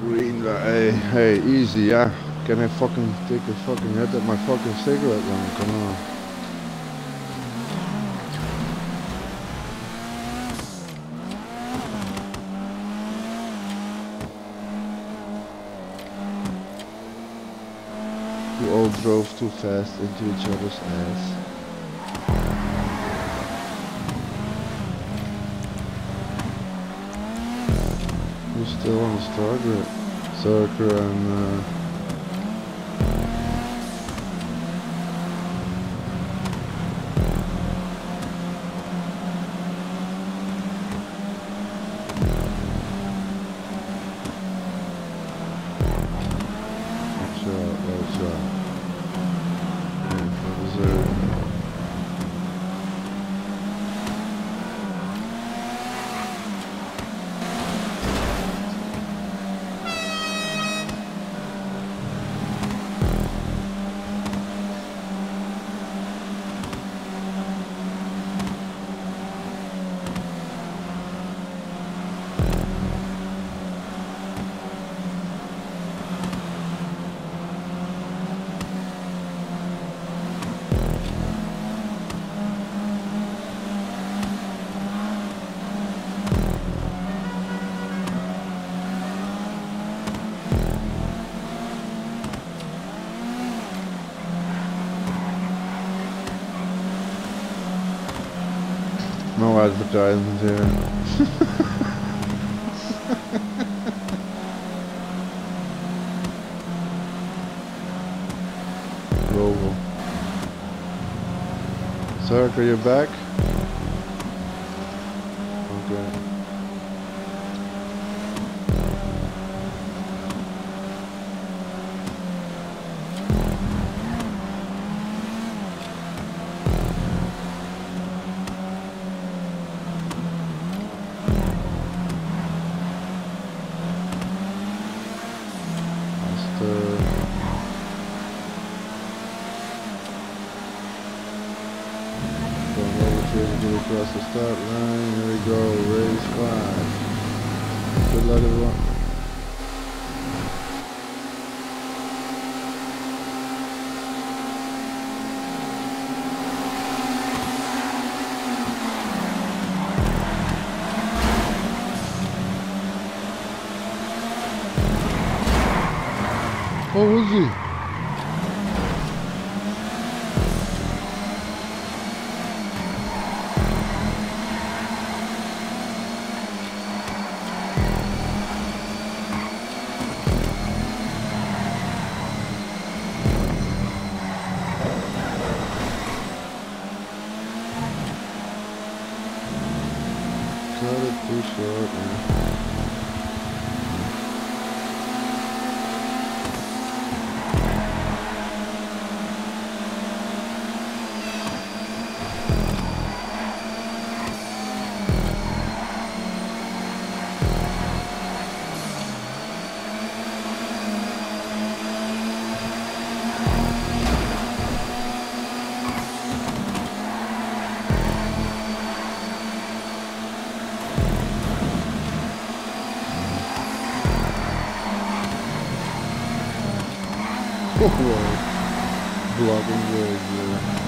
Green light. Hey, easy, yeah. Can I fucking take a fucking hit at my fucking cigarette then? Come on. You all drove too fast into each other's ass. We're still on the start grid. Circle and watch out. Waiting for the zone. No advertisement here. Global. Circle, you back? Okay. Across the start line, here we go, race 5. Good luck everyone. Oh, was he? Cut it too short, man. Oh, blocking roads there.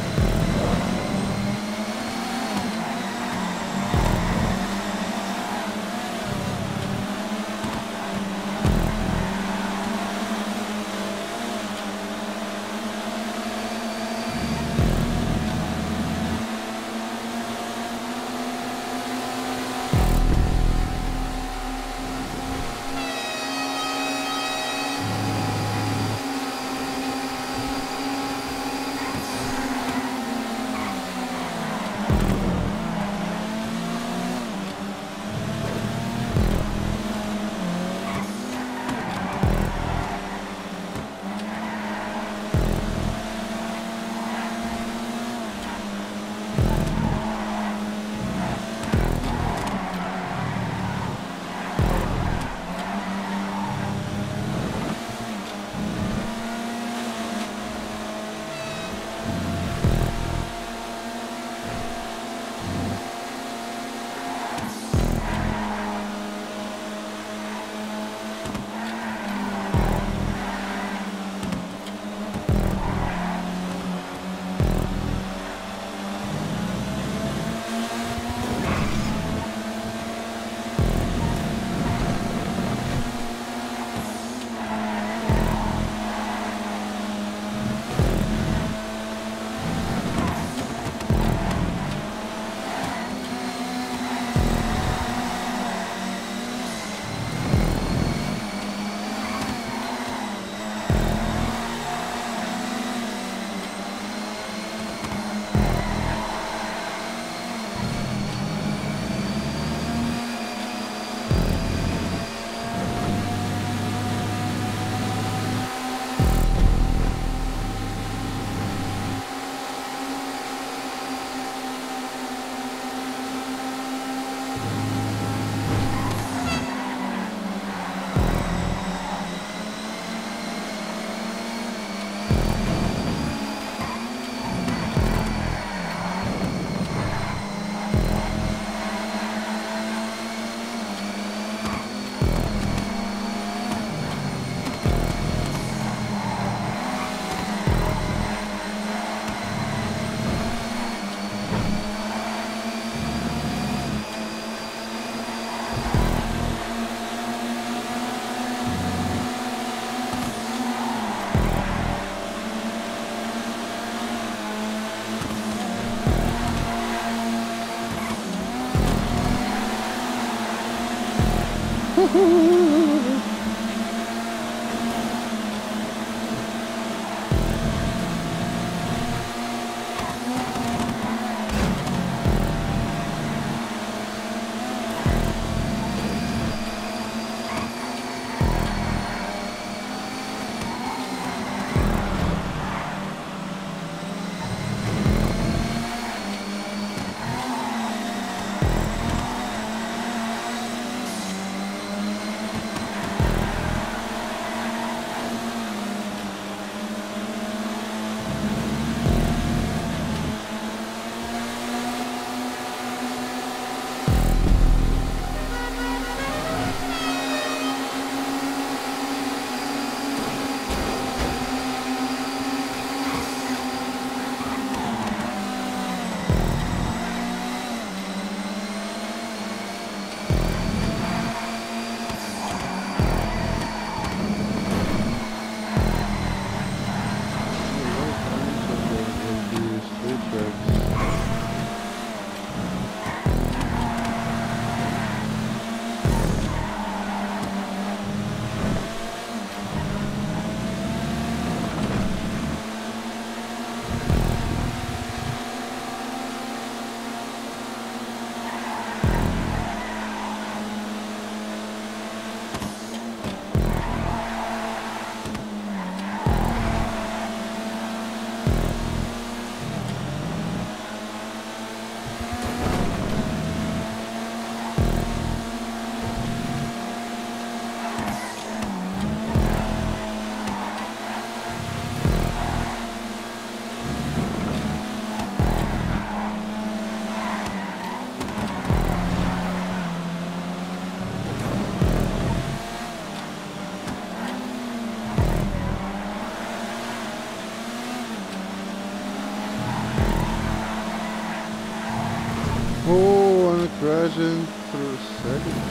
Oh, I'm crashing through second.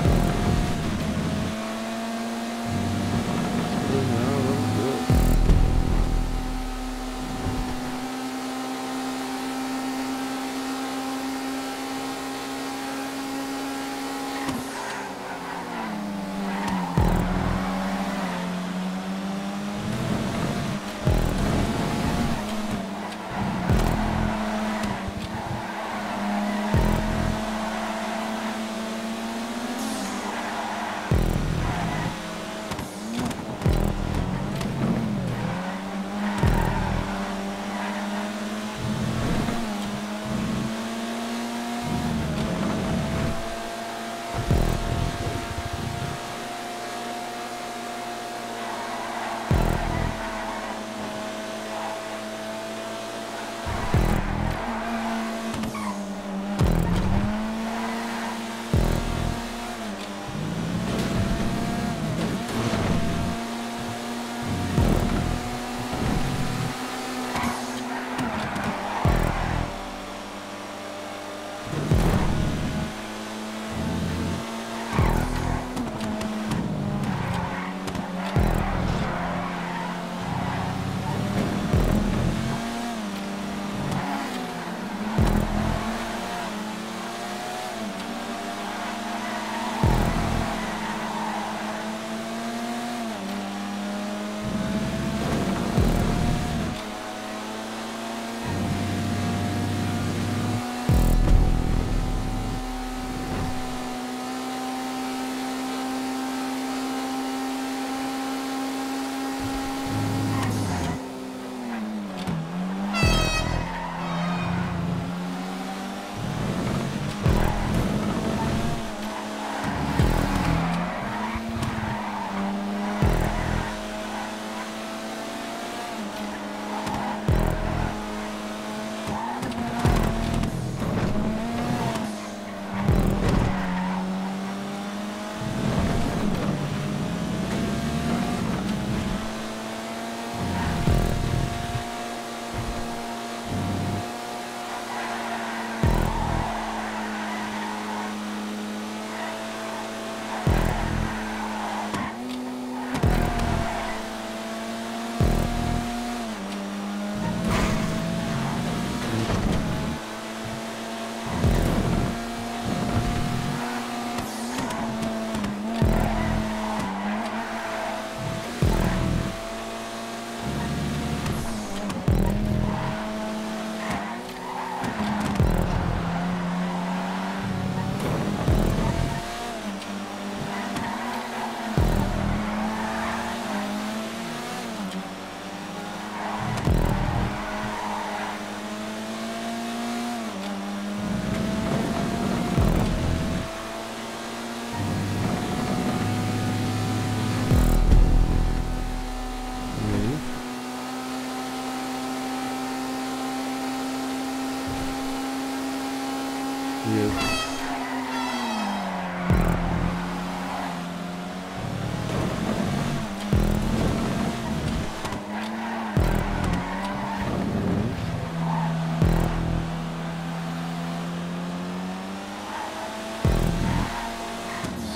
Good now, that was good.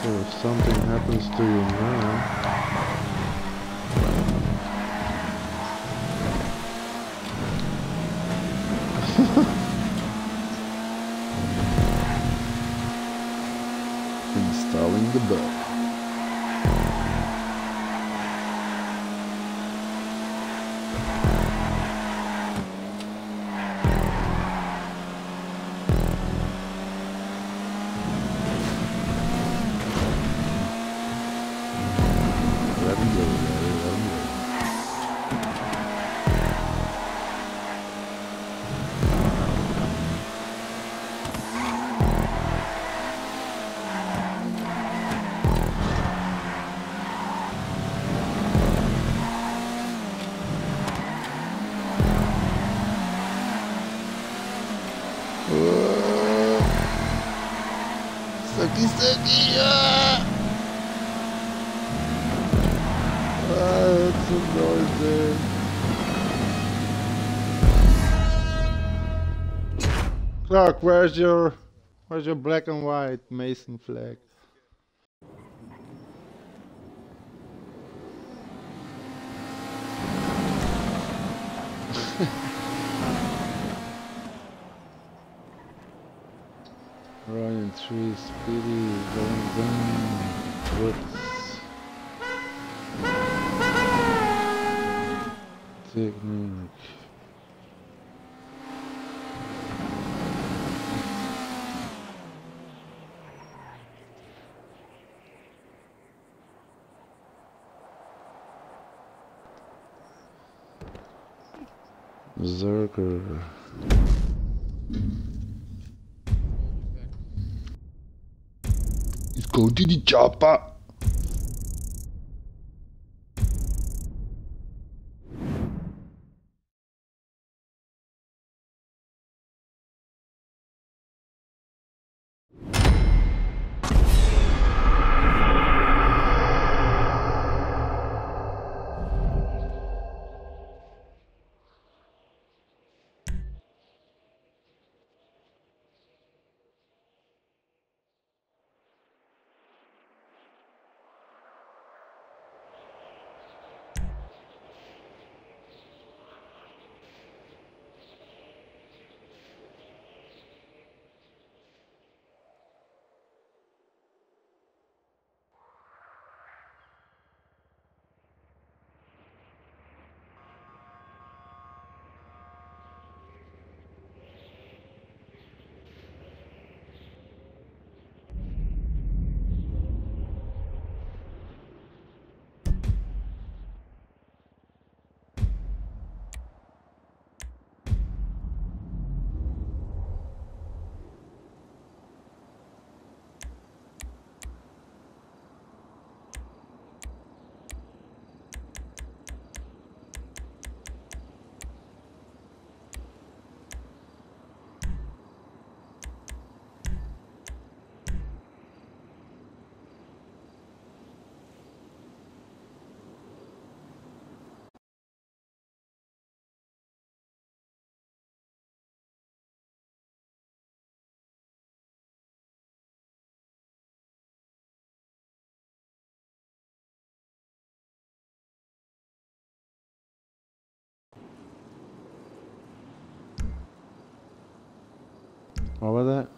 if something happens to you now. Installing the bug. Let him go, Larry, let him go. Sucky, sucky, that's some noise there. Clark, where's your black and white Mason flag? Ryan 3, Speedy, Woods. Technique. Berserker. Let's go to the chopper. What was that?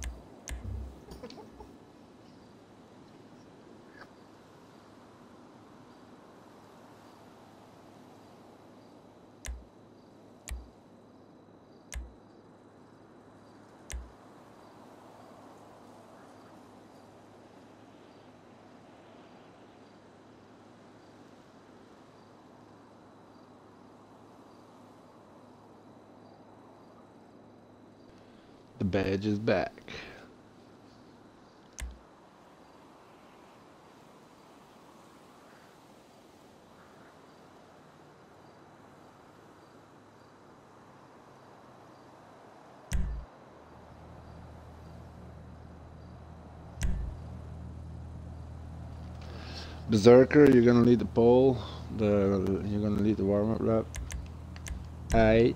The badge is back. Berserker, you're gonna lead the pole. You're gonna lead the warm-up lap. Aight.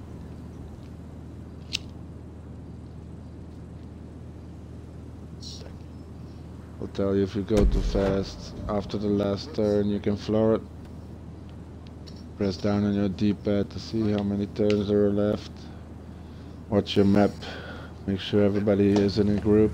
tell you if you go too fast. After the last turn you can floor it. Press down on your D-pad to see how many turns there are left. Watch your map. Make sure everybody is in a group.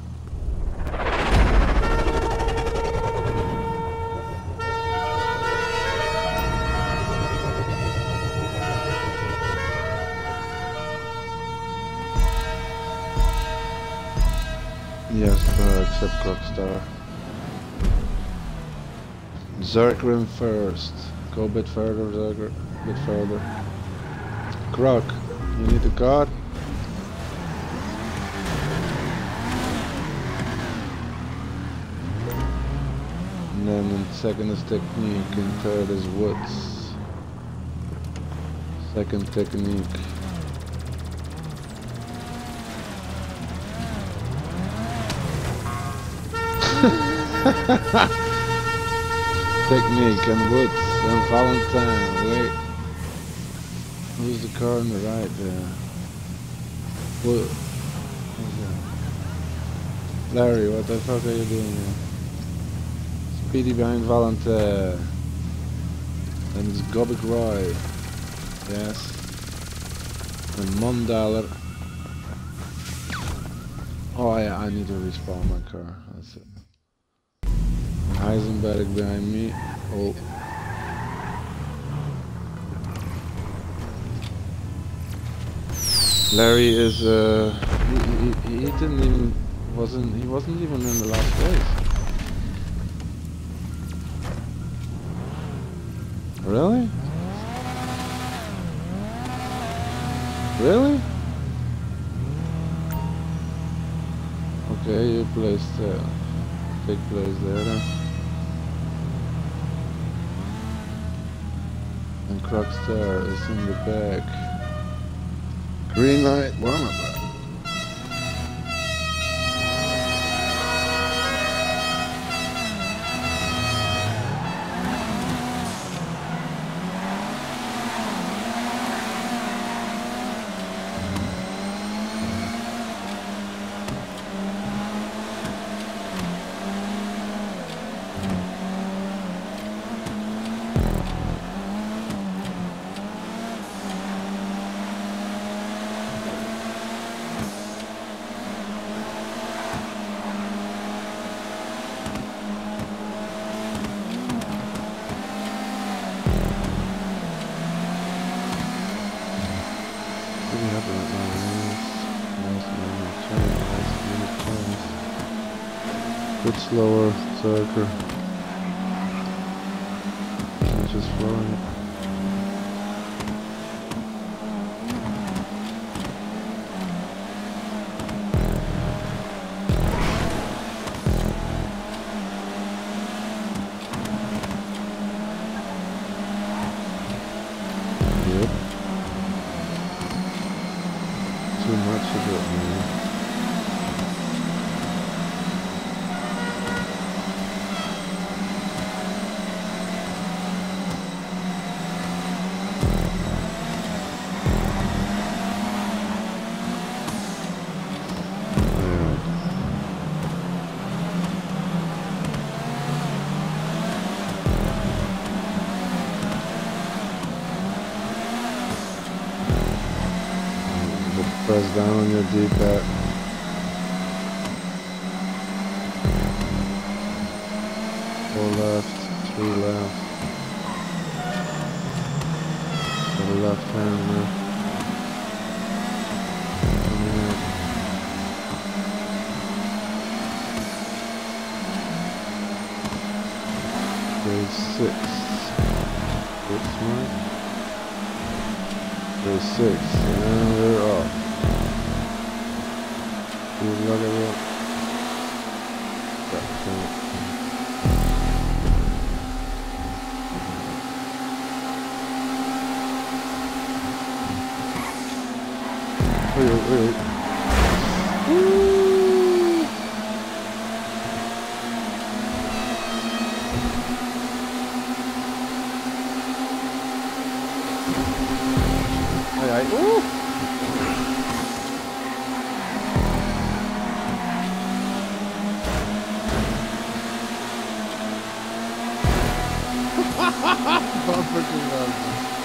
Yes, except Crocstar. Zergrim first. Go a bit further, Zergrim. A bit further. Croc, you need a card? And then in second is Technique, and third is Woods. Second Technique. Technique and Woods and Valentine. Wait, who's the car on the right there? What? Larry, what the fuck are you doing here? Speedy behind Valentine. And it's Gobik Roy. Yes. And Mondaler. Oh yeah, I need to respawn my car. That's it. Heisenberg behind me. Oh. Larry is he didn't even he wasn't even in the last race. Really? Really? Okay, you placed take place there then. And Crocstar is in the back. Green light, warm up. Bit slower, Zerker. I'm just flowing it. Yep. Too much of it, man. Press down on your D-pad. Four left, 3 left. For the left hand. Race 6. Good smart. Race 6. And we're off. Look at that. Wait. Woo! Aye. Woo! Bumper to bumper.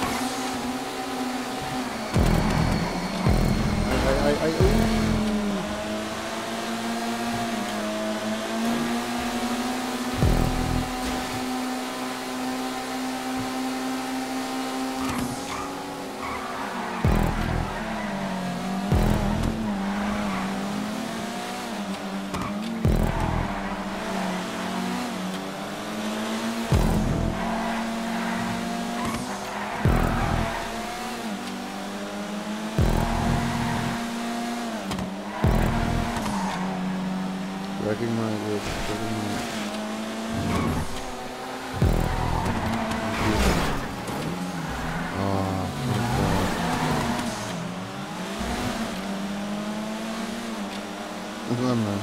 Ooh. Recognize it, recognize it. Oh, thank God.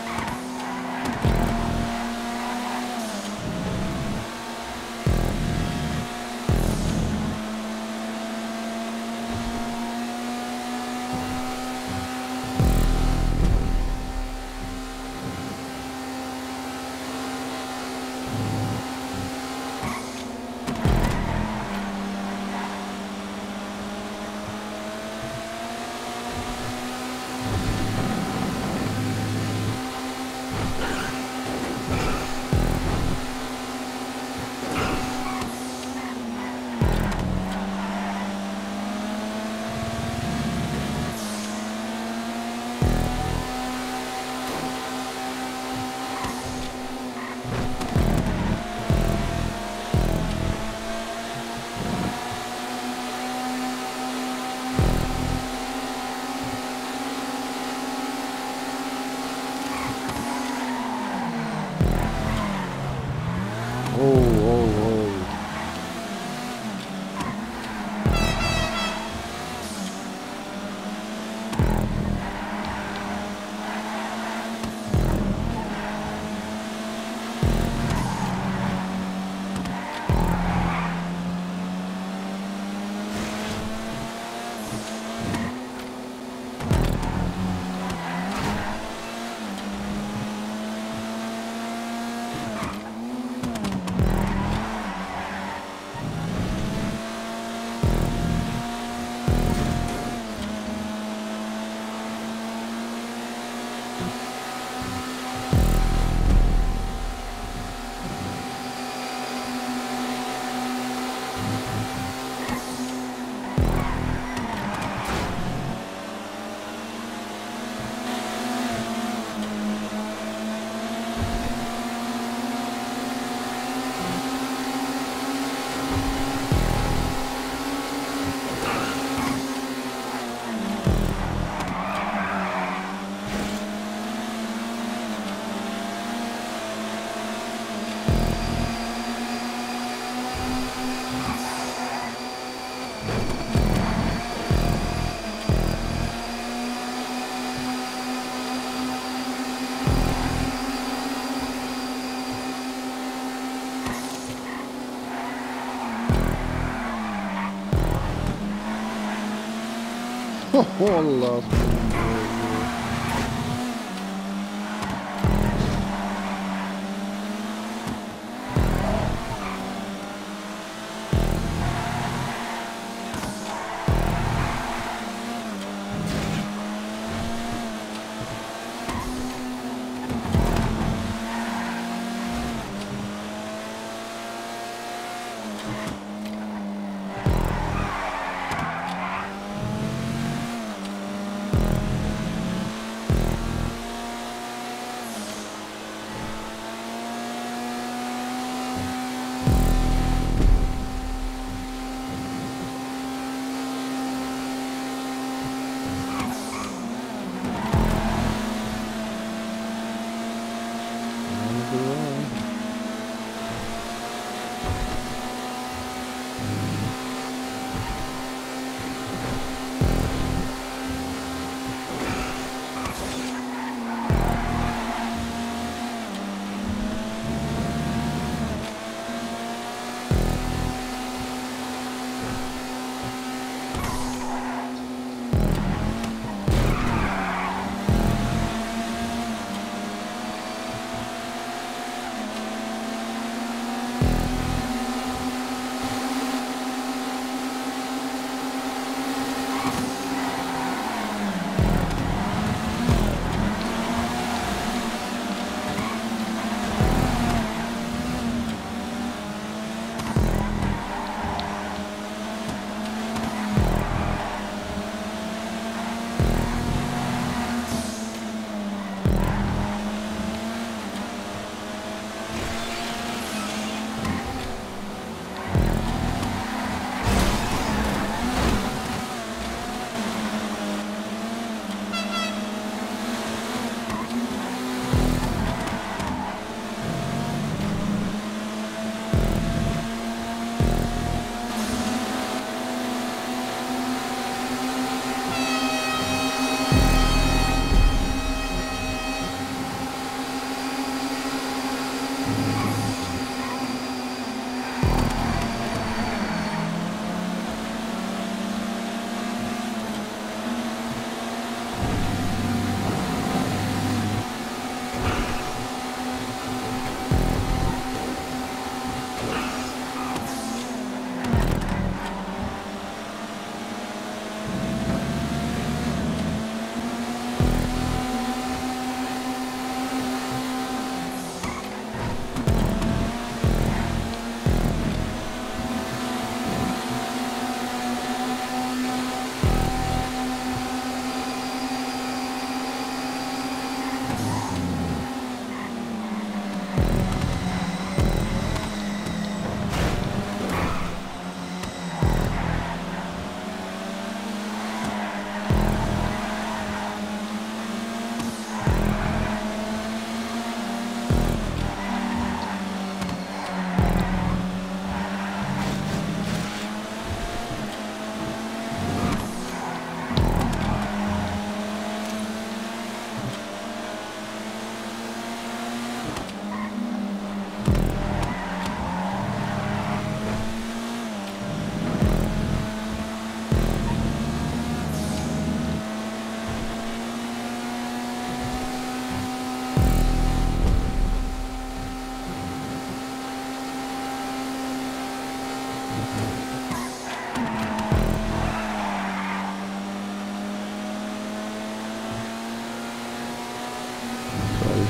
Allah.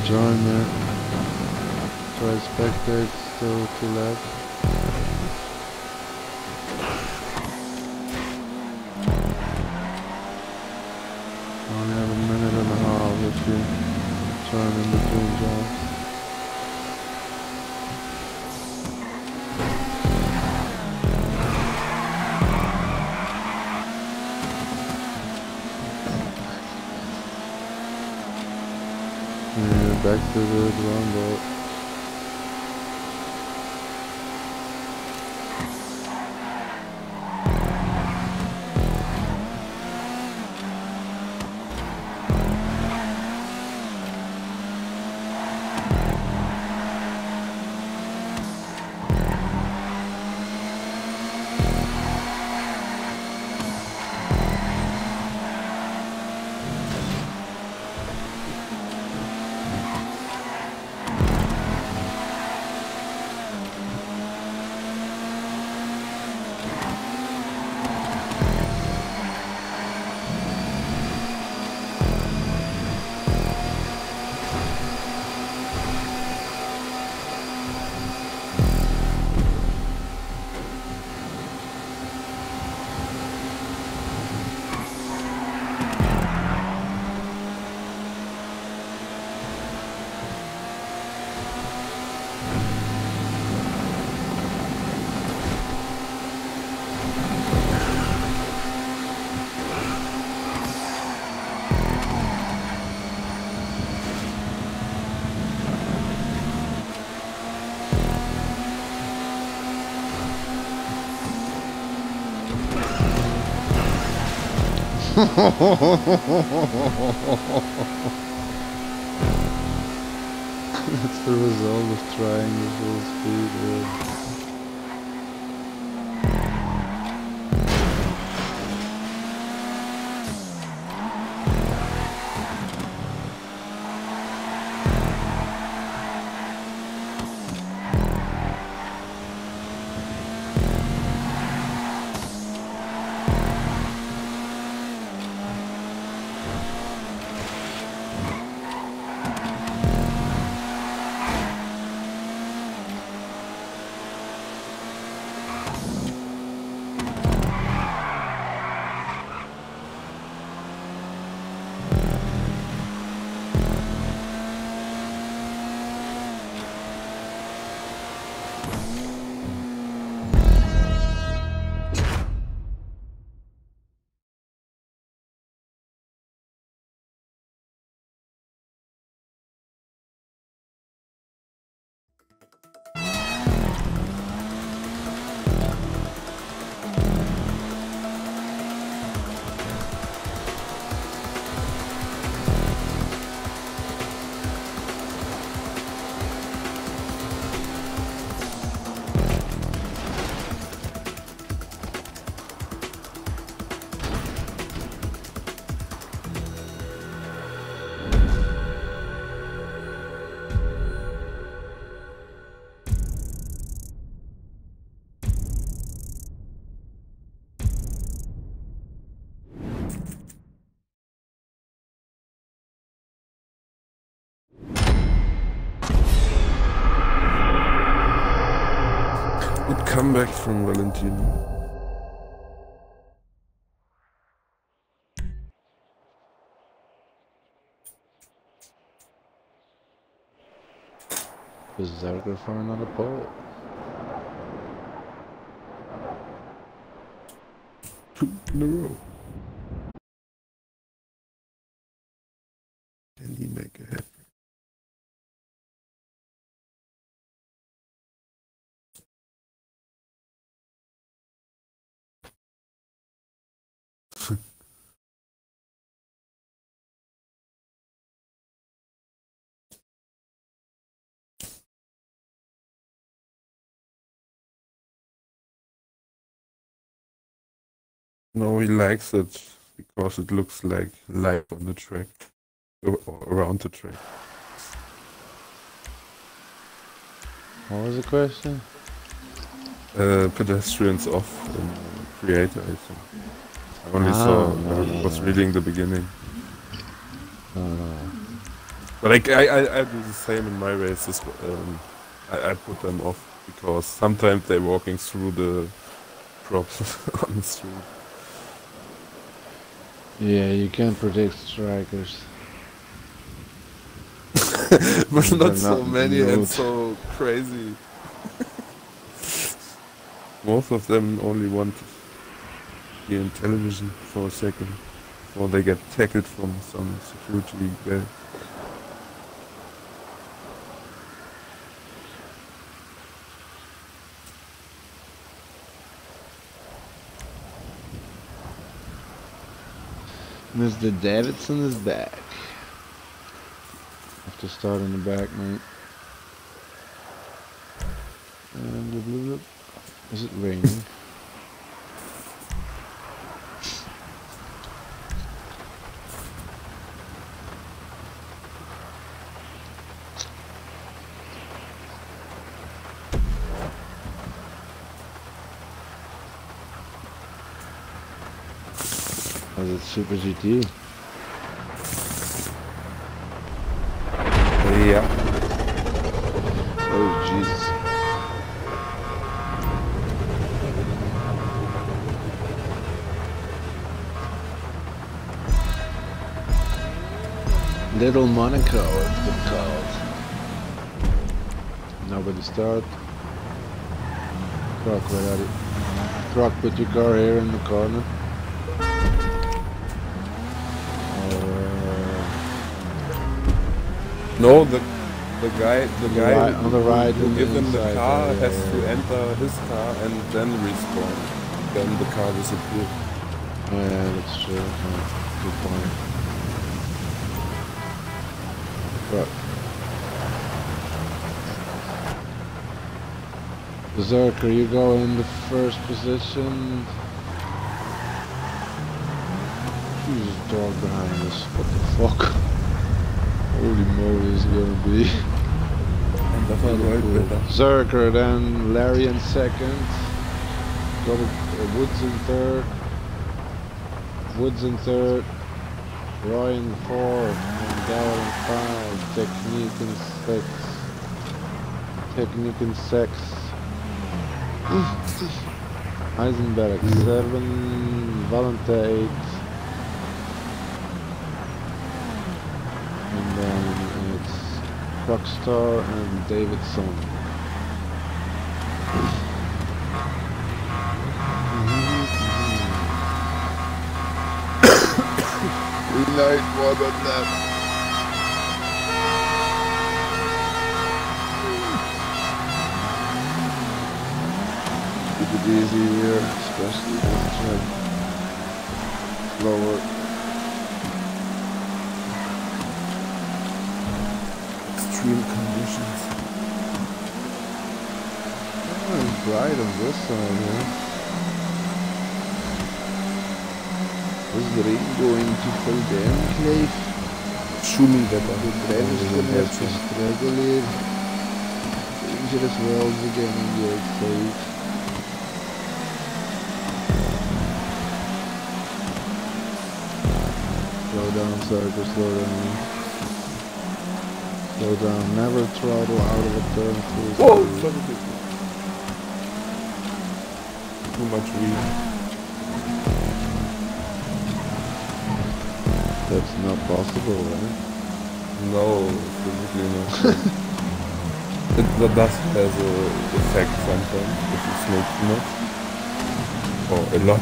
join man. Try spectate, still too late. Only have a minute and a half if you join in between jobs. Yeah, back to the drum boat. That's the result of trying the full speed. Good comeback from Valentino. Berserker for another pole. 2 in a row. Can he make it happen? No, he likes it because it looks like life on the track, or around the track. What was the question? Pedestrians off in Creator, I think. I only saw, I was reading the beginning. No. But like I do the same in my races. I put them off because sometimes they're walking through the props on the street. Yeah, you can't predict strikers. But They're not not so in the many and mood. so crazy. Most of them only want to be in television for a second before they get tackled from some security guy. Mr. Davidson is back. Have to start in the back, mate. And the blue. Is it raining? Was it Super GT? Yeah. Oh, Jesus. Little Monaco, it's been called. Nobody start. Croc, where are you? Croc, put your car here in the corner. No, the guy Right, on the right who and give him the inside, car yeah, has yeah, to yeah. enter his car and then respawn. Then the car disappears. Oh, yeah, that's true. Oh, good point. But Berserker, you go in the first position. Jesus, dog behind us. What the fuck? Holy moly, is it gonna be? And that's right better. Zerker, then Larry in second. Double, Woods in third. Woods in third. Roy in fourth. And Darrell in five. Technique in six. Technique in six. Heisenberg 7. Valente 8. And then it's Rockstar and Davidson. Light water left. Keep it easy here, especially this track. Slower. Extreme conditions. Oh, it's bright on this side, yeah. Is the rain going to fall down, Clive? Schumenwetter. The drivers gonna have to struggle here. Dangerous worlds again on the outside. Slow down, Circle, slow down. Slow down, never throttle out of a turn full Whoa! speed. Too much weed. That's not possible, right? No, physically not. It does has a effect sometimes if you smoke too much. Or a lot.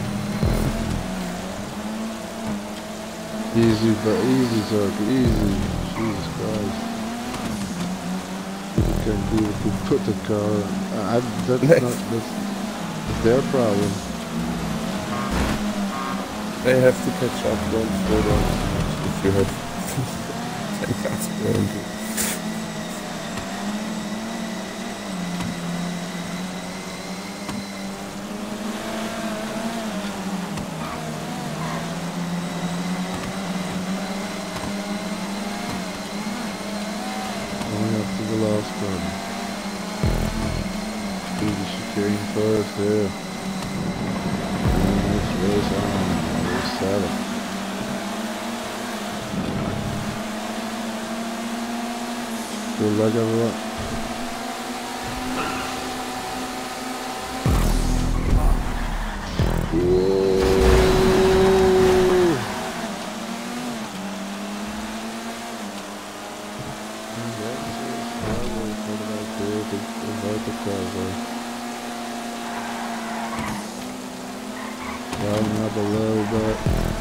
Easy, but easy, Circle, easy. Jesus Christ. You can do if you put the car. That's their problem. They have to catch up, don't slow down too much if you have 10 cars behind you. Going up to the last one. Easy chicane first, yeah. Let's race on. Race 7. Good luck, everyone. Driving up a little bit.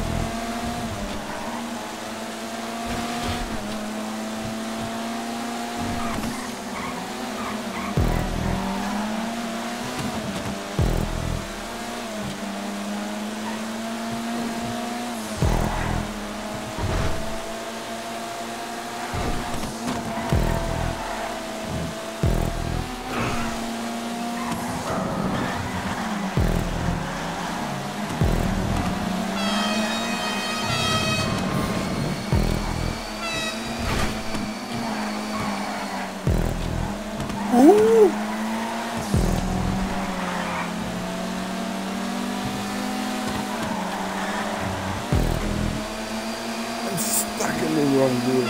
I'm stuck in the wrong wheel.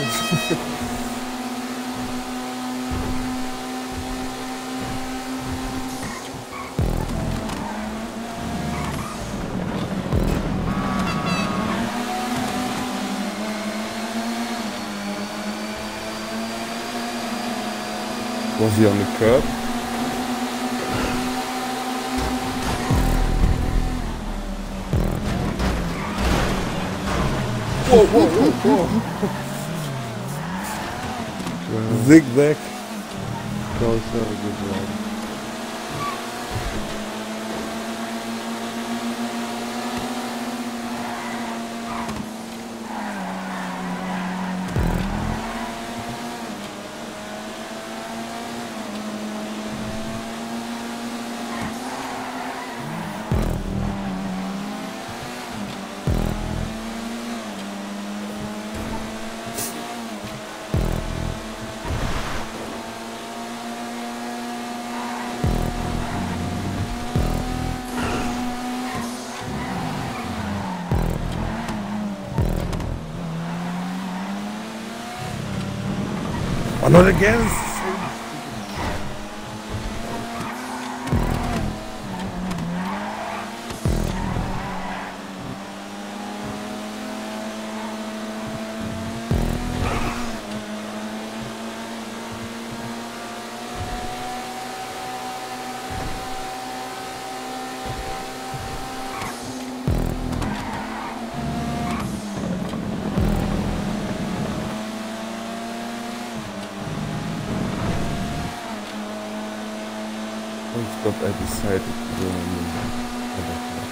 Was he on the curb? Whoa, whoa, whoa, whoa. Zigzag. Go so good job. Oh, not again! But I decided to go on the other side.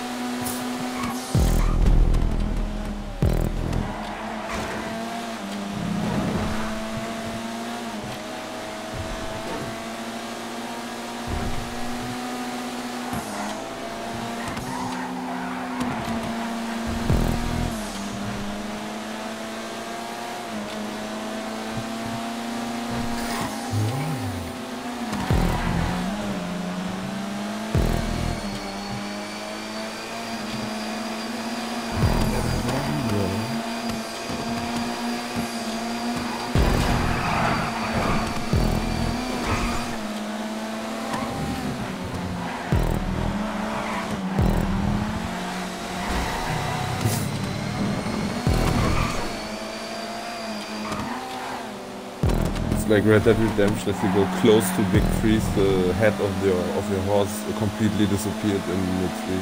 Like Red Dead Redemption, if you go close to big trees, the head of your horse completely disappeared in the tree.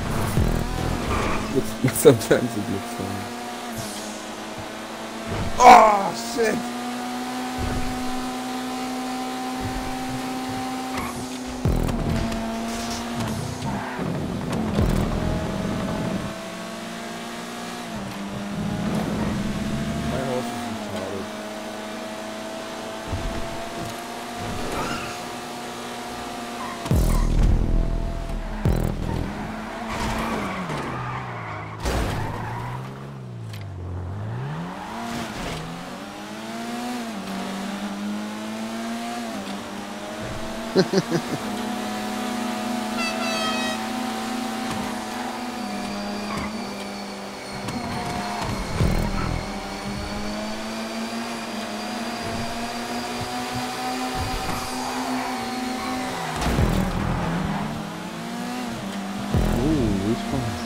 Sometimes it looks funny. Oh shit! My horse is retarded. respawn.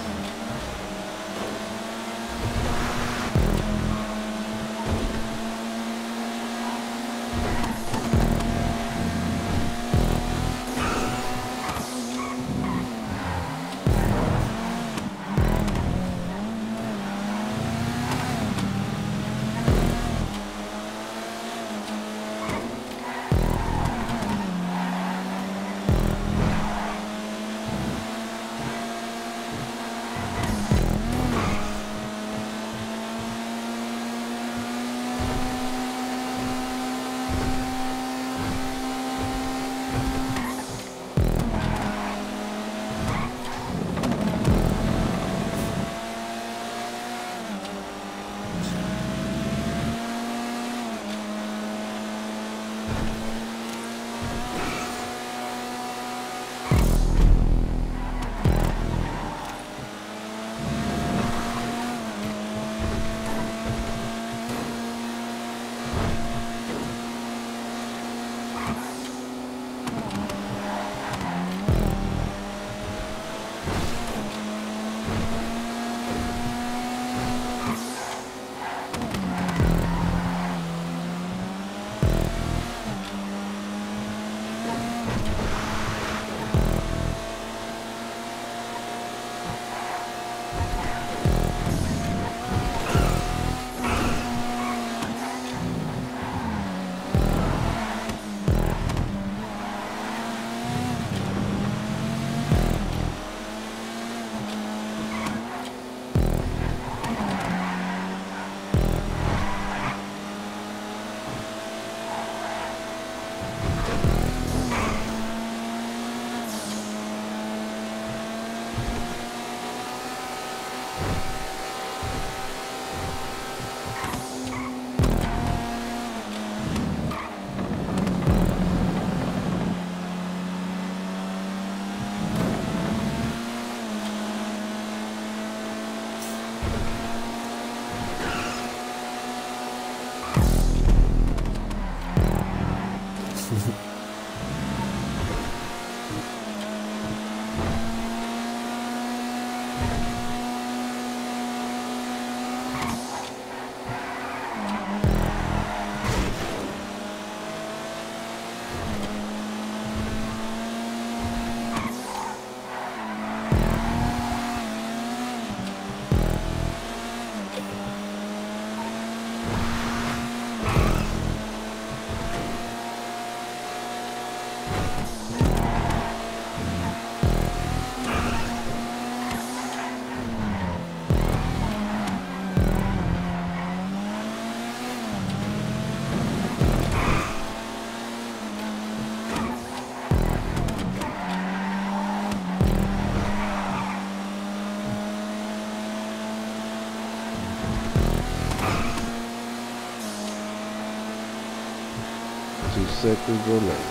Seconds or less.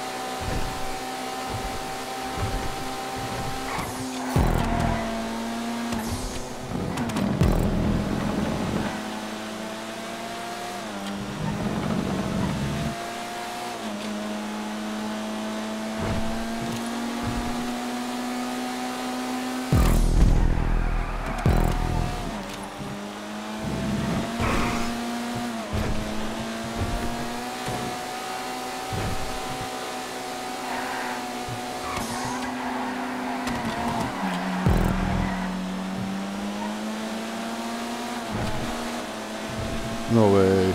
No way.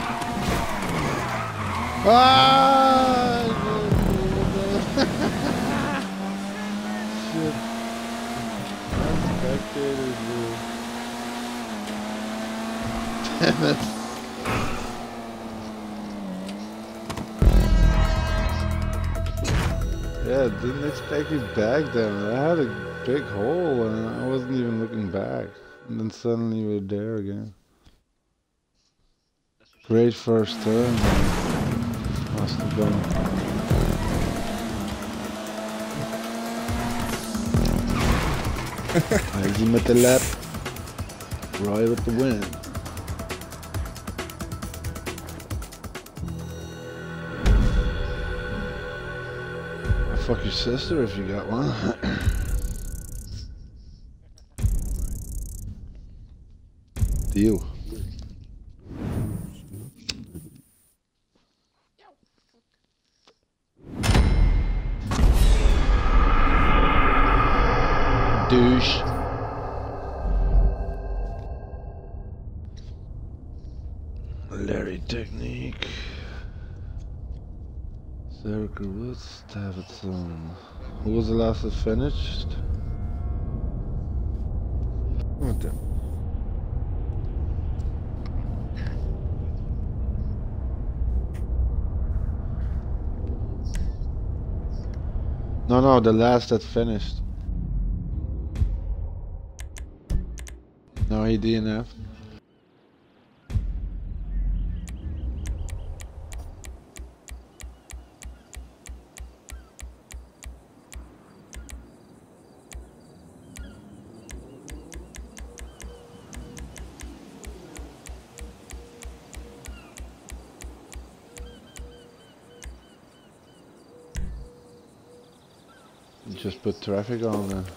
Ah! Damn it. Yeah, didn't expect you back then. I had a big hole and I wasn't even looking back. And then suddenly you were there again. Great first turn. Must have been. Easy met the lap. Roy with the win. I'll fuck your sister if you got one. Deal. Douche. Larry technique. Circle Woods, Davidson. Who was the last that finished? What the? No, the last that finished. No, he DNF. Just put traffic on there.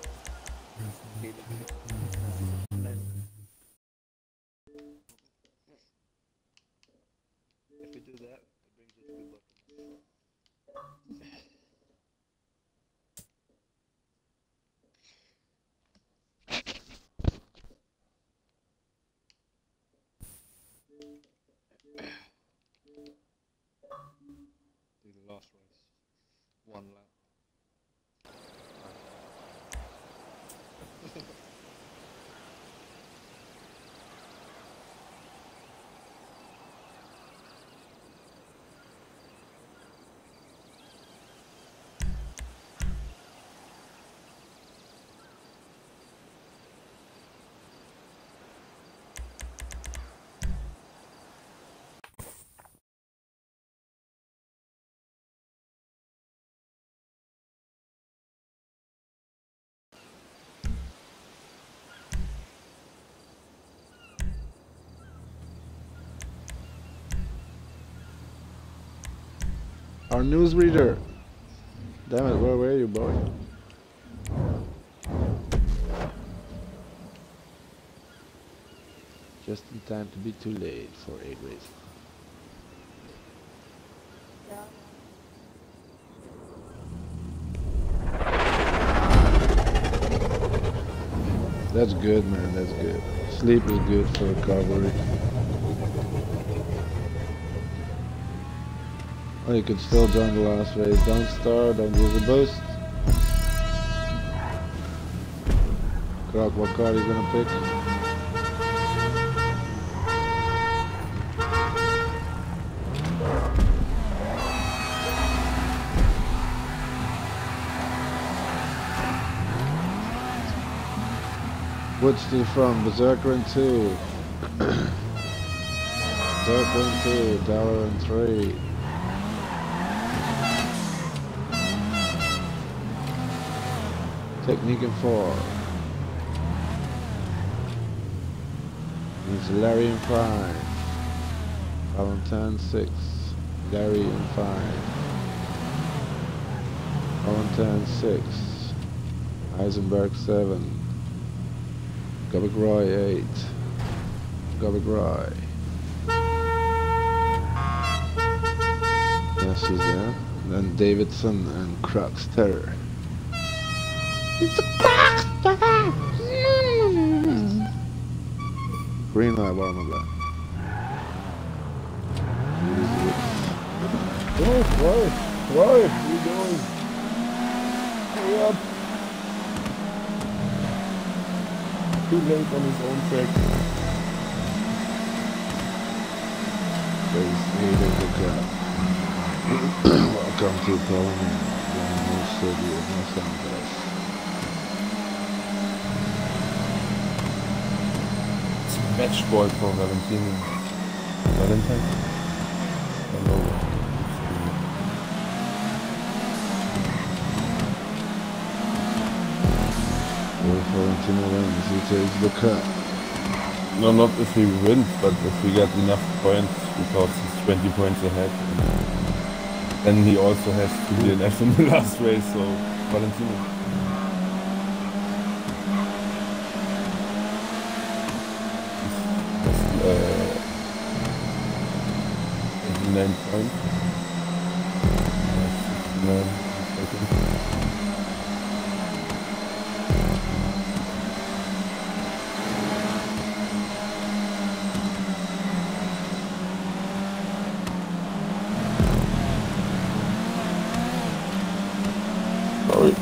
If we do that, it brings us good luck. Do the last race. One lap. Our newsreader. Damn it, where were you, boy? Just in time to be too late for 8 races. That's good, man, that's good. Sleep is good for recovery. Well, you can still join the last race. Don't start, don't use a boost. Croc, what car are you gonna pick? What's the from? Berserker in 2. Berserker in 2, Dollar in 3. Technique in 4. It's Larry in 5. Valentine 6. Larry in 5. Valentine 6. Heisenberg 7. Gobbick Roy 8. Gobbick Roy. Yeah, she's there. And then Davidson and Crux Terror. It's a Crux! Green light, blah, blah, blah. Why? Where are you going? Hurry up! Too late on his own track. Race 8 of the Cup. Welcome to Poland, the city of Los Angeles. It's a match ball for Valentine. Valentine? I don't know. If Valentino wins, he takes the cup. No, not if he wins, but if we get enough points, because he's 20 points ahead. Then he also has to DNF in the last race, so Valentino. That's 89 points. 69, I think. Sorry.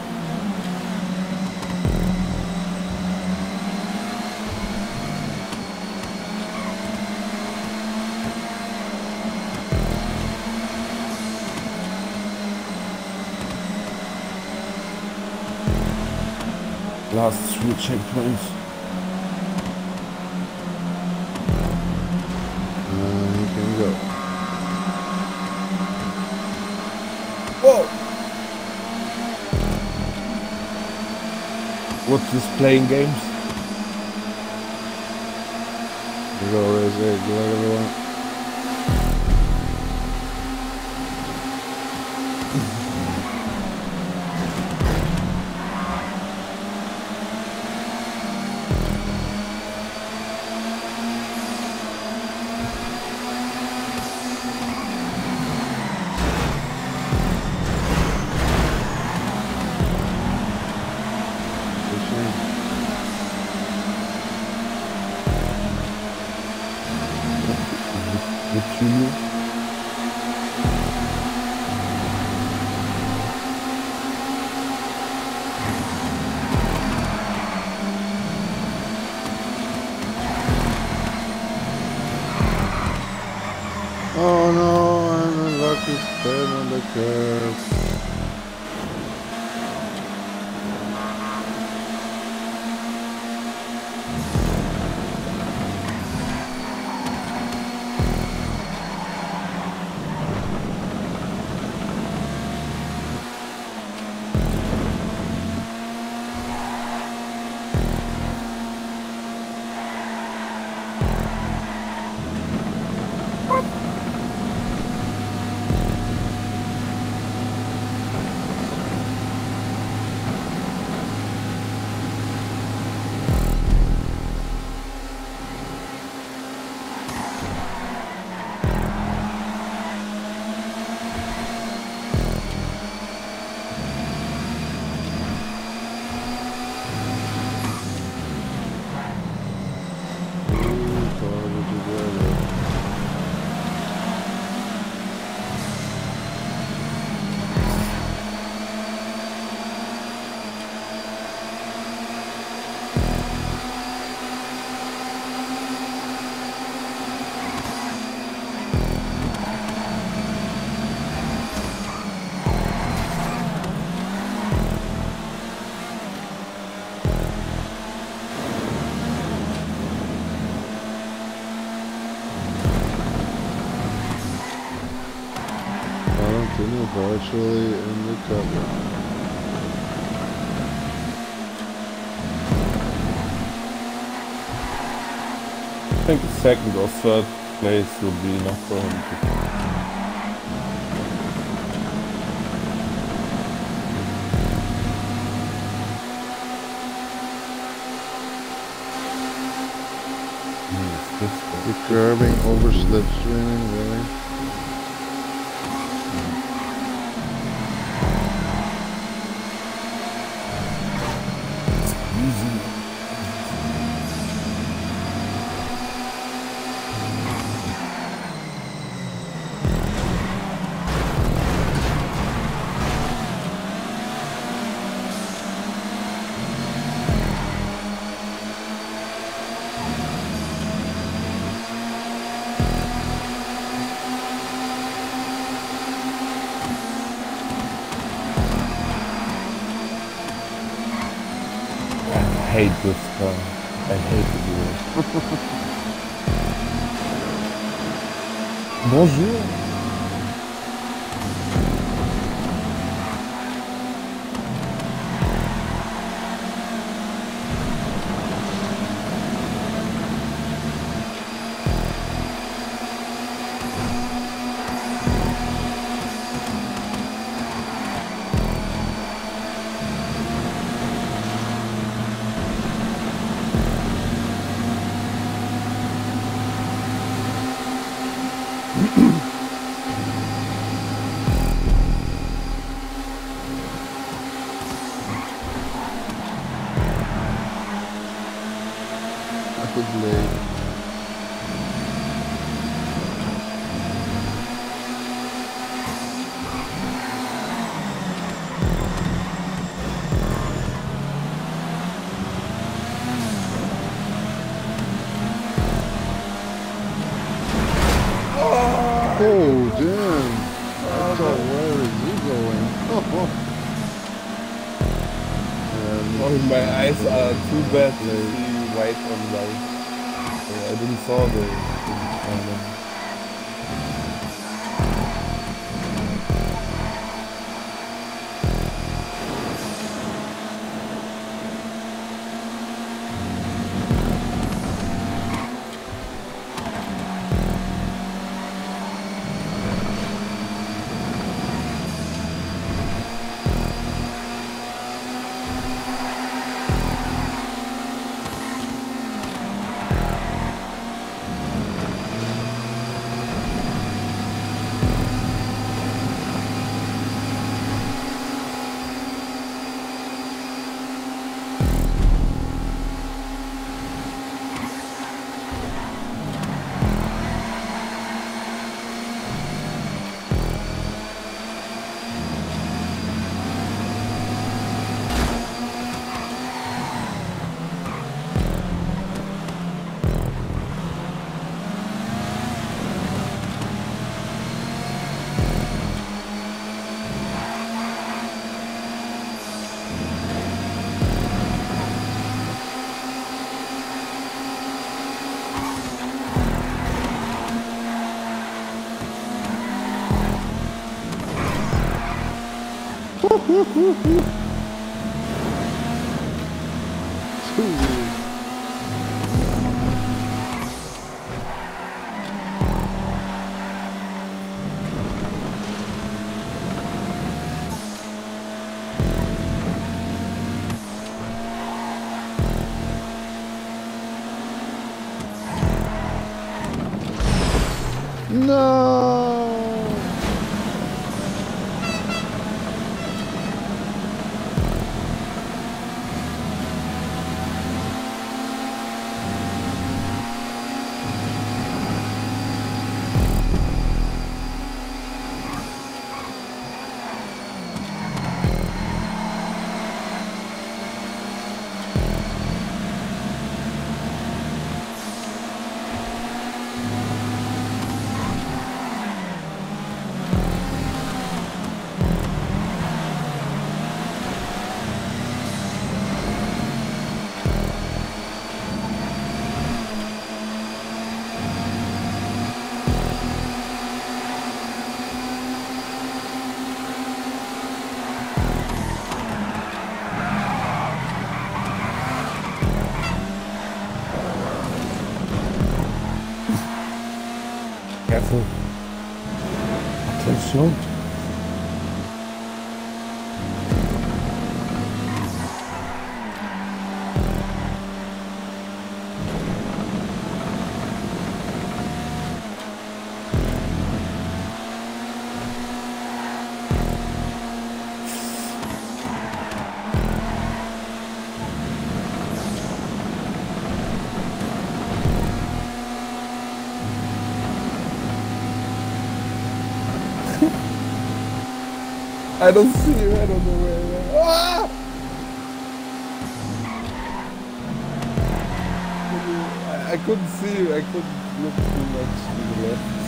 Last 3 checkpoints. You can go. Whoa! What's this, playing games? You go race 8, good luck everyone. Oh no, I'm a lucky spin on the curve. Valentino virtually in the cup. I think second or third place will be enough for him to... The curving over slipstreaming, really? hate this car. I hate it. Bonjour. Oh, damn. I thought, where is he going? Oh, my eyes are too bad to see white on white. I didn't saw the No! Careful. Attention. I don't see you, I don't know where you are. Ah! I couldn't see you, I couldn't look too much to the left.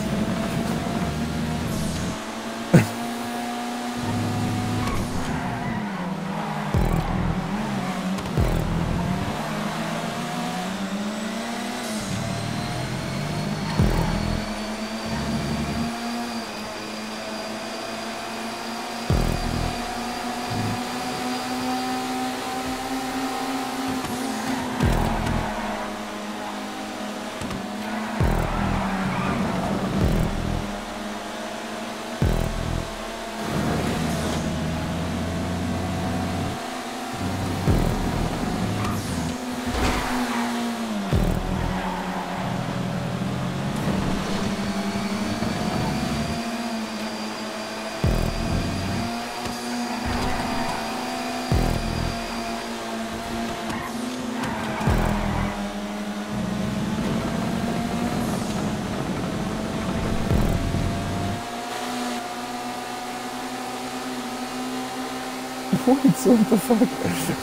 What the fuck?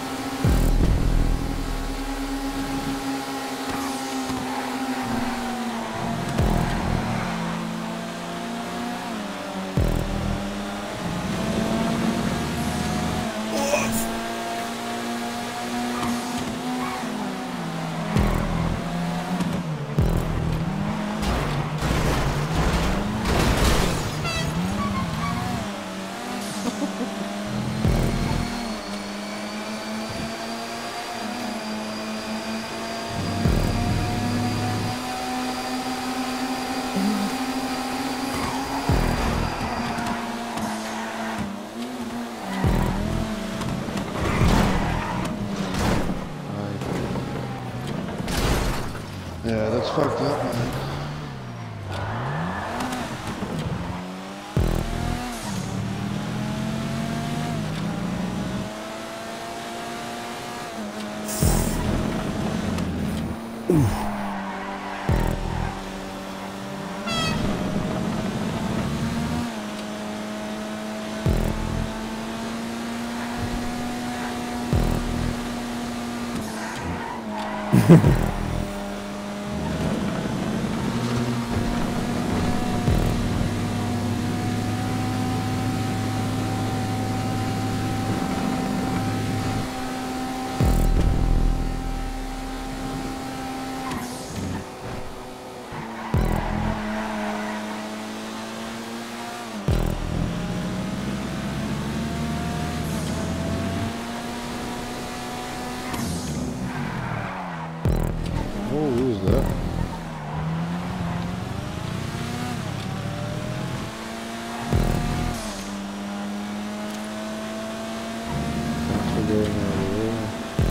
Yeah, that's fucked up, man. Oh, who's that? Thanks for going over there.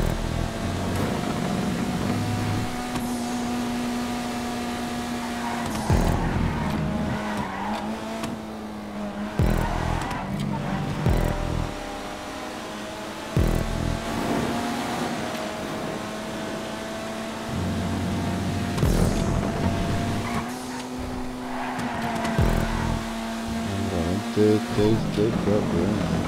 Take that, yeah.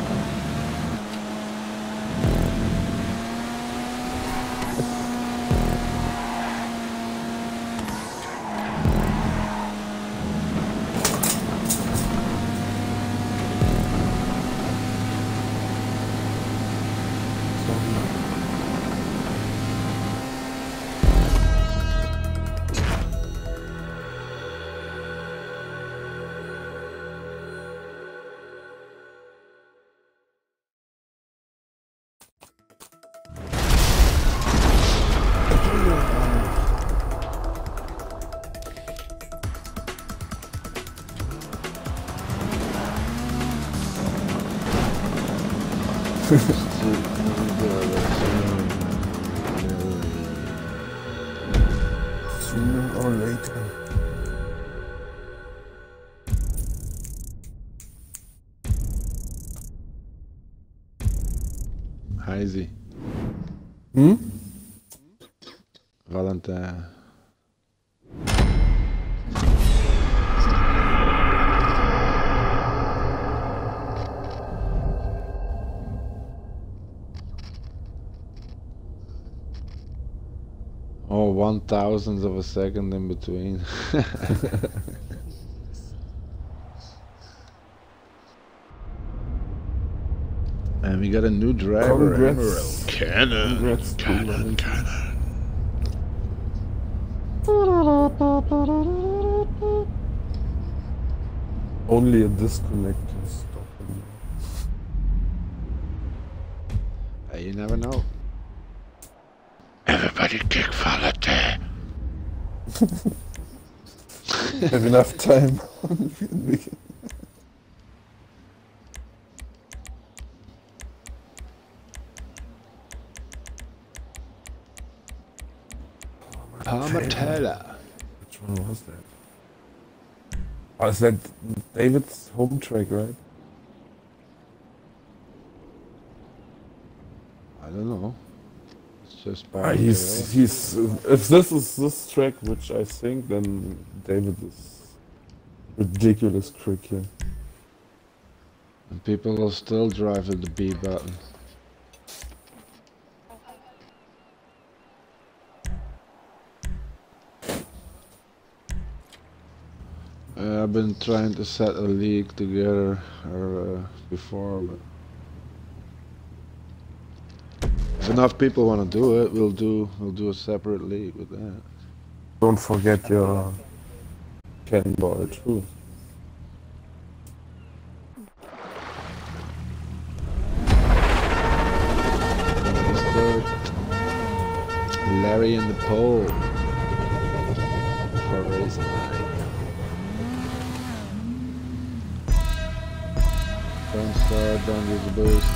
Sooner or later. Heisey. Valentin. Oh, 1,000th of a second in between. And we got a new driver. Congrats. Cannon. Congrats, Cannon. Only a disconnect can stop him. You never know. Everybody kick Valente. Have enough time. Palmatella. Which one was that? Oh, is that David's home track, right? I don't know. It's just He's if this is this track, which I think, then David is ridiculous trick here. And people will still drive with the B button. I've been trying to set a league together before, but if enough people want to do it, we'll do a separate league with that. Don't forget your cannonball too. Larry in the pole for race 9. Don't start, don't use the boost.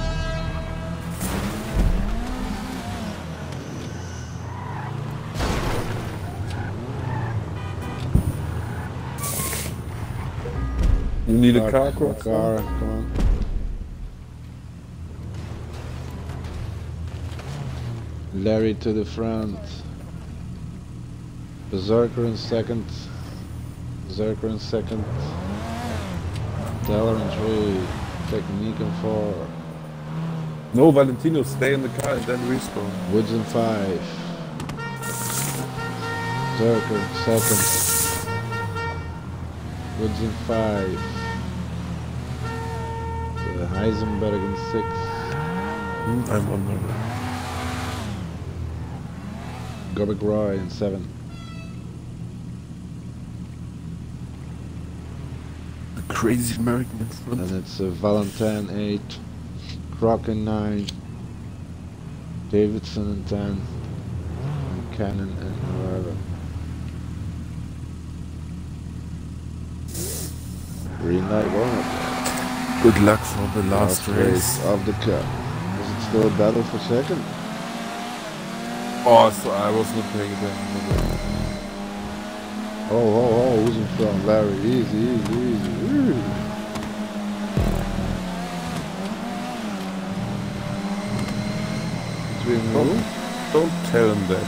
You need a car, come on. Larry to the front. Berserker in second. Teller in 3. Technique in 4. No, Valentino, stay in the car and then respawn. Woods in 5. Berserker second. Woods in 5. Heisenberg in 6. I'm on number. Gobic Roy in 7. The crazy American in front. And it's Valentin 8. Croc in 9. Davidson in 10. And Cannon in 11. Green light warm-up. Good luck for the last race of the cup. Is it still a battle for second? Oh, so I was not paying attention. Oh, who's in front? Larry, easy. Between who? Don't tell him that.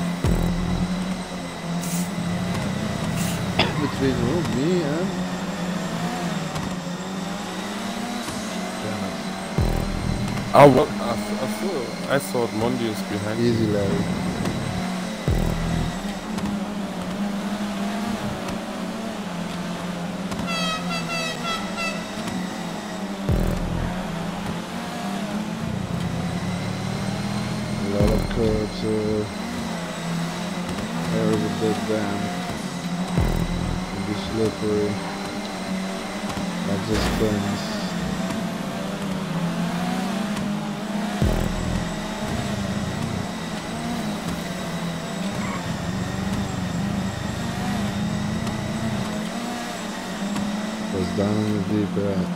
Between who? Me and? Oh, what? I thought Mondi is behind. Easy, Larry. A lot of curves. There is a big bend. Can be slippery. Lots of spins. Down in the deep end.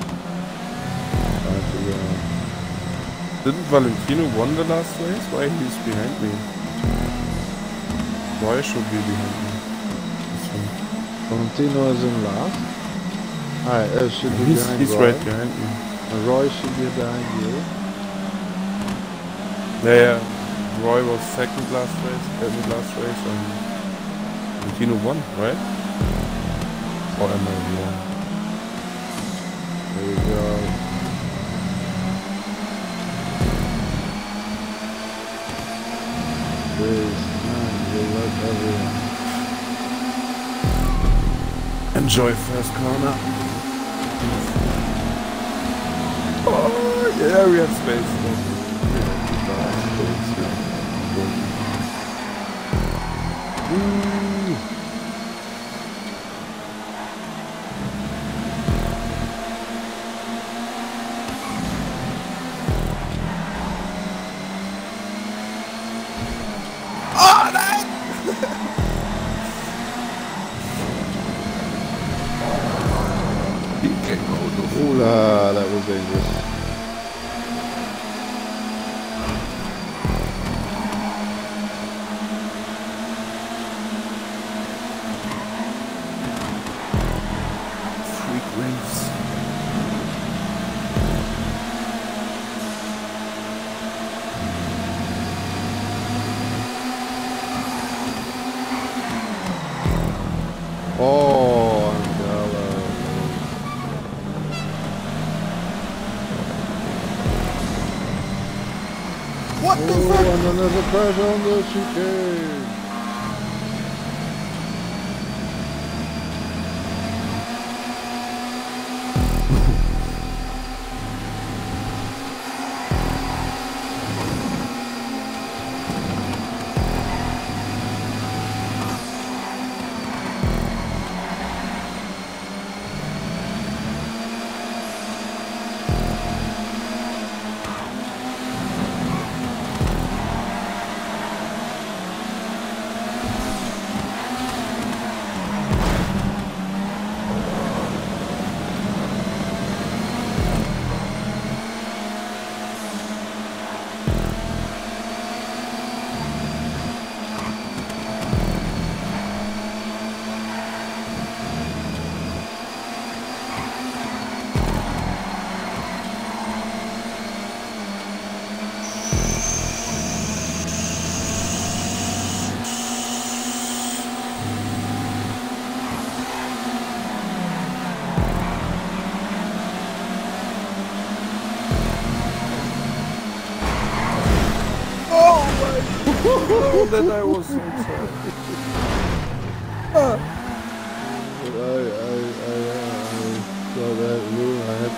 Didn't Valentino won the last race? Why he's behind me? Roy should be behind me. Valentino is in last. Should be behind He's Roy. right behind me. And Roy should be behind you. Yeah. Roy was second last race, and Valentino won, right? Or am I wrong? There you go. Race 9, good luck everyone. Enjoy first corner. Oh yeah, we have space. Ooh-la, that was dangerous. Freak race. Oh, Angela. What the Oh, fuck? and another crash on the chicane. Oh, that I was so excited. But I saw that rule. I had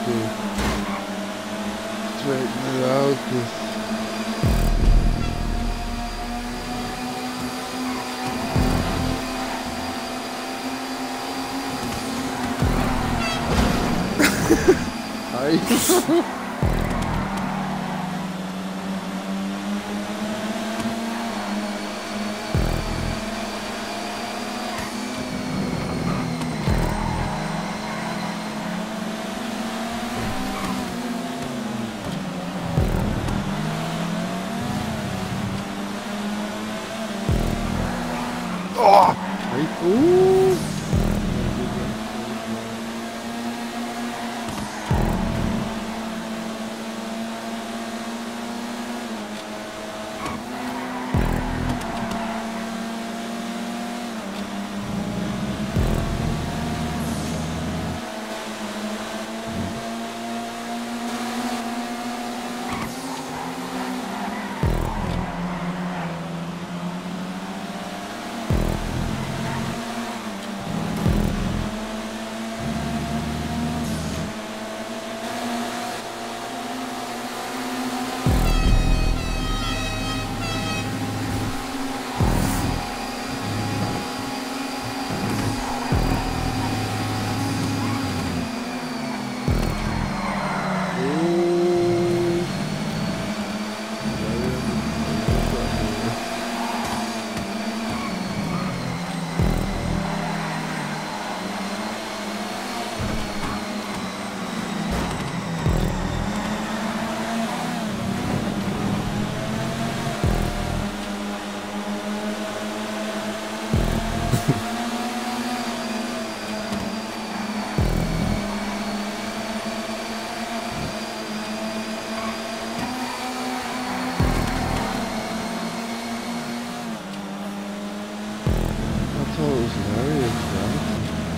to straighten it out. 'Cause I Ooh. I thought it was hilarious, right?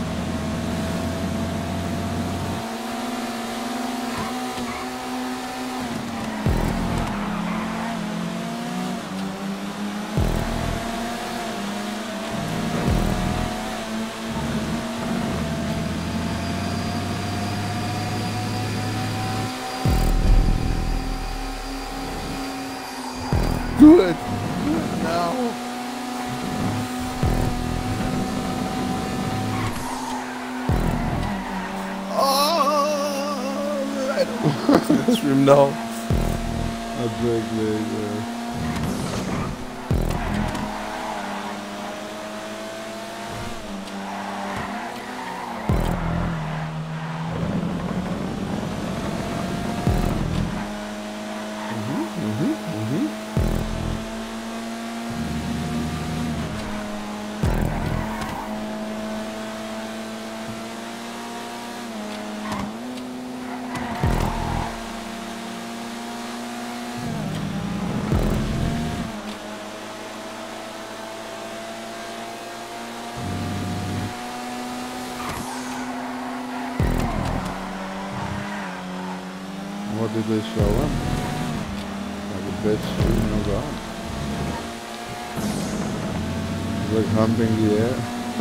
Do it! Do it now! Oh, I don't want to stream now. A big laser. What did they show him? Like a straight streaming around. It's like humping the air.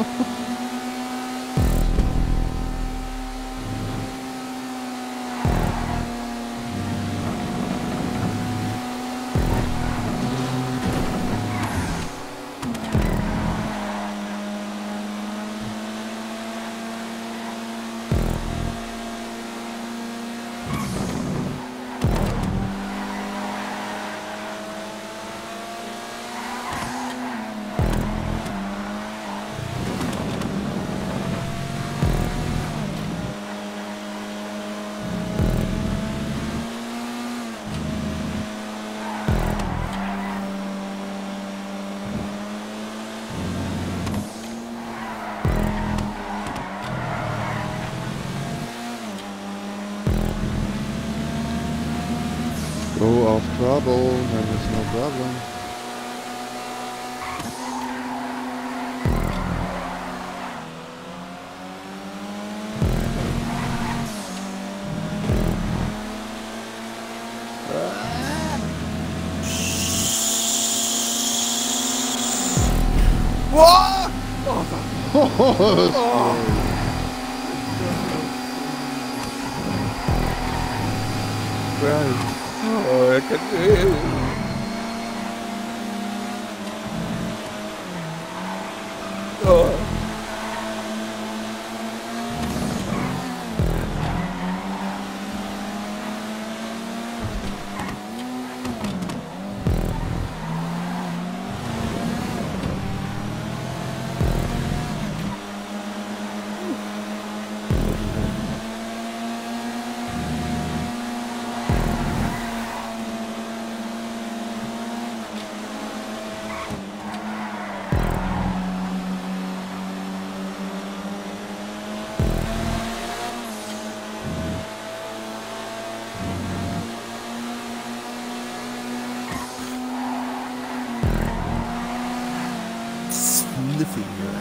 Go off trouble, then it's no problem. What? Right. Oh, I can do it. Oh. Sniffing your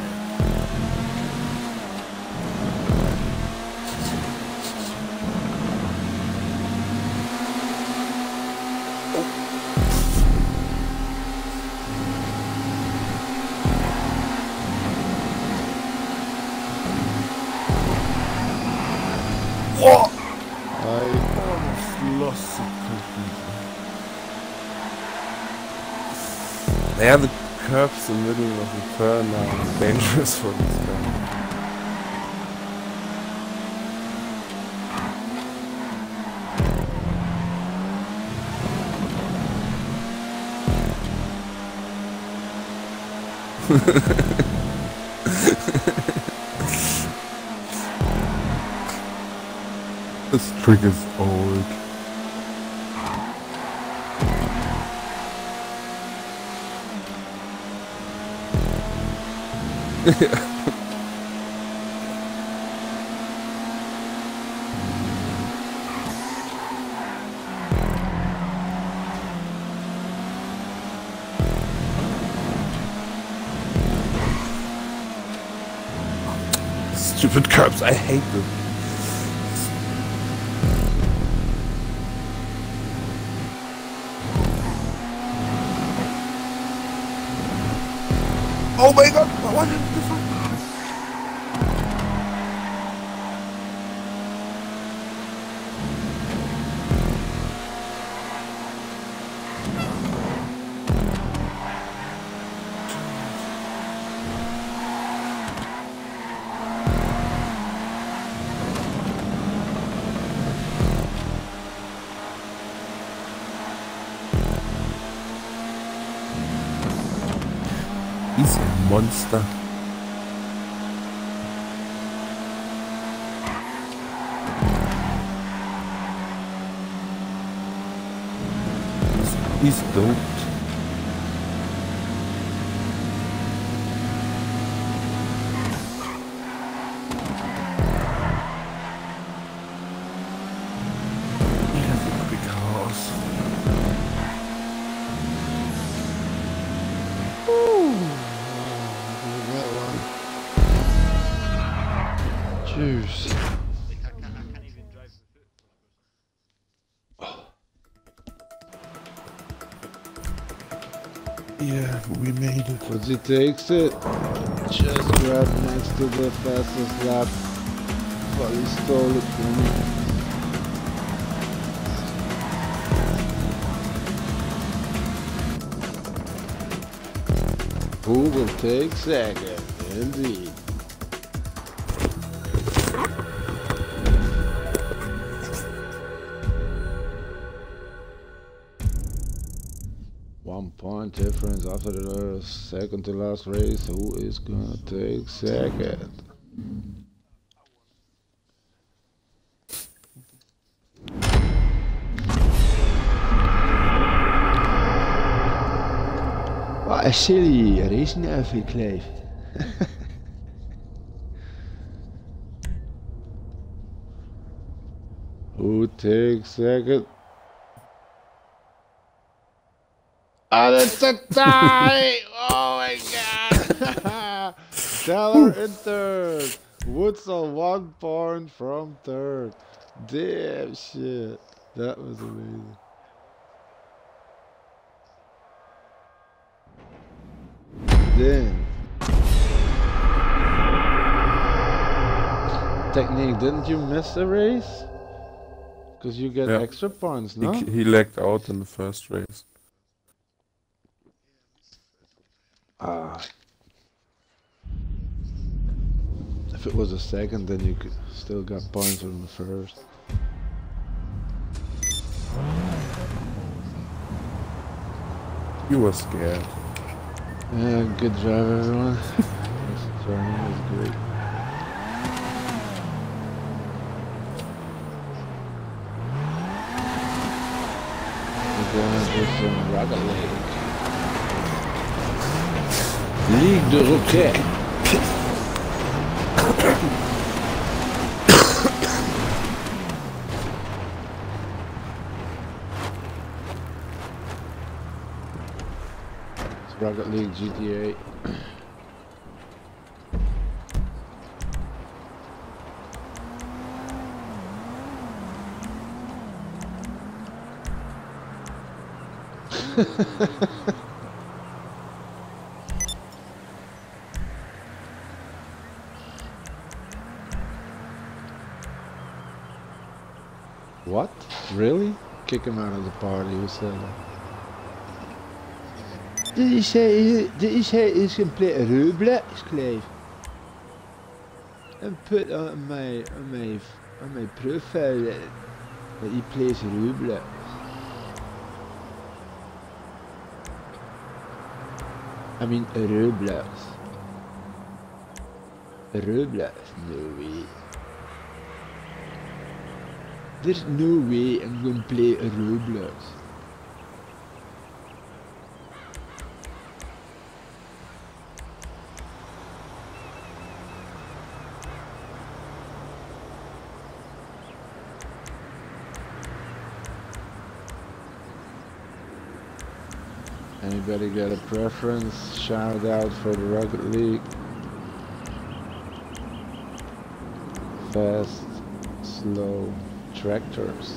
What? I almost lost it completely. Yeah, the curbs in the middle of the turn are dangerous for this guy. This trick is old. Stupid curbs, I hate them. Oh my god! What the fuck? He's a monster. He's doped. He has a quick horse. Juice. I can't even drive the foot. Yeah, we made it. Once he takes it, just grab next to the fastest lap. But he stole it from me. Who will take second? Indeed. One point difference after the second to last race. Who is gonna take second? What a silly racing outfit, Clive. Who takes second? And it's a tie! Oh my god! Teller in third. Woodsell 1 point from third. Damn shit. That was amazing. Then Technique, didn't you miss the race? Because you get Yeah. extra points, no? He lagged out in the first race. Ah. If it was a second, then you could still got points from the first. You were scared. Yeah, good drive, everyone. This journey was great. We're gonna do some Rocket League. Ligue de Rocket. It's Rocket League GTA. What? Really? Kick him out of the party, who said that? This is complete roadblocks, Clive. And put on my profile that he plays Roblox. I mean Roblox. Roblox, no way. There's no way I'm gonna play a Roblox. Anybody got a preference? Shout out for the Rocket League. Fast, slow tractors.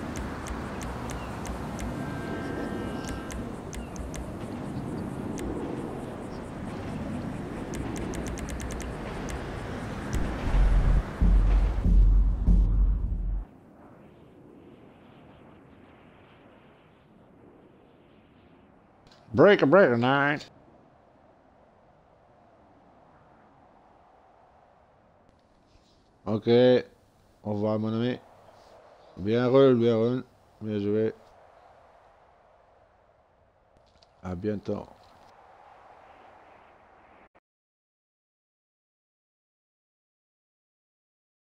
Breaker 9. Ok, au revoir mon ami. Bien roule, bien joué. À bientôt.